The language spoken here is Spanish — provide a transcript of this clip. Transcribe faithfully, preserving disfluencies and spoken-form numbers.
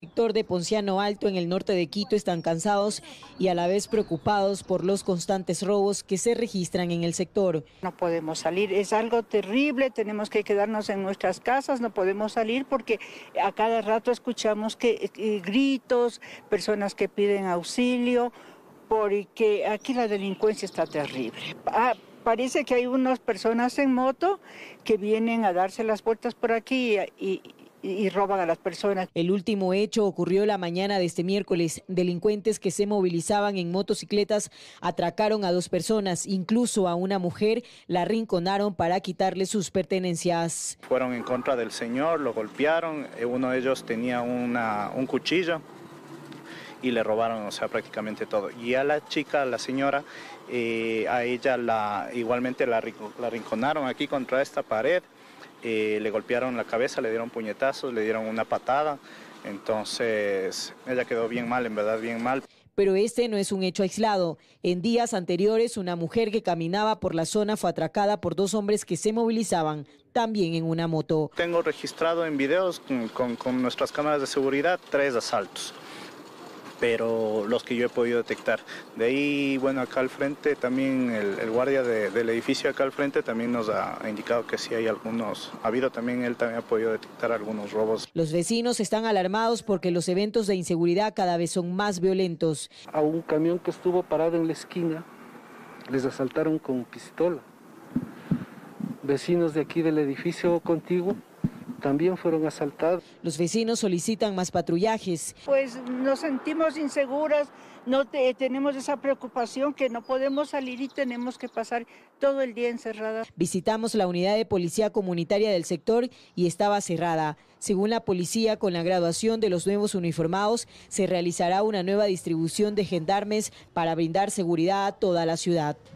El sector de Ponciano Alto en el norte de Quito están cansados y a la vez preocupados por los constantes robos que se registran en el sector. No podemos salir, es algo terrible, tenemos que quedarnos en nuestras casas, no podemos salir porque a cada rato escuchamos que, que gritos, personas que piden auxilio, porque aquí la delincuencia está terrible. Ah, parece que hay unas personas en moto que vienen a darse las vueltas por aquí y, y roban a las personas. El último hecho ocurrió la mañana de este miércoles. Delincuentes que se movilizaban en motocicletas atracaron a dos personas, incluso a una mujer, la arrinconaron para quitarle sus pertenencias. Fueron en contra del señor, lo golpearon, uno de ellos tenía una, un cuchillo y le robaron, o sea, prácticamente todo. Y a la chica, a la señora, eh, a ella la, igualmente la, la arrinconaron aquí contra esta pared. Eh, le golpearon la cabeza, le dieron puñetazos, le dieron una patada, entonces ella quedó bien mal, en verdad bien mal. Pero este no es un hecho aislado. En días anteriores, una mujer que caminaba por la zona fue atracada por dos hombres que se movilizaban, también en una moto. Tengo registrado en videos con, con, con nuestras cámaras de seguridad tres asaltos, pero los que yo he podido detectar. De ahí, bueno, acá al frente también el, el guardia de, del edificio acá al frente también nos ha indicado que sí hay algunos, ha habido también, él también ha podido detectar algunos robos. Los vecinos están alarmados porque los eventos de inseguridad cada vez son más violentos. A un camión que estuvo parado en la esquina, les asaltaron con pistola. Vecinos de aquí del edificio contiguo también fueron asaltados. Los vecinos solicitan más patrullajes. Pues nos sentimos inseguras, no te, tenemos esa preocupación que no podemos salir y tenemos que pasar todo el día encerradas. Visitamos la unidad de policía comunitaria del sector y estaba cerrada. Según la policía, con la graduación de los nuevos uniformados, se realizará una nueva distribución de gendarmes para brindar seguridad a toda la ciudad.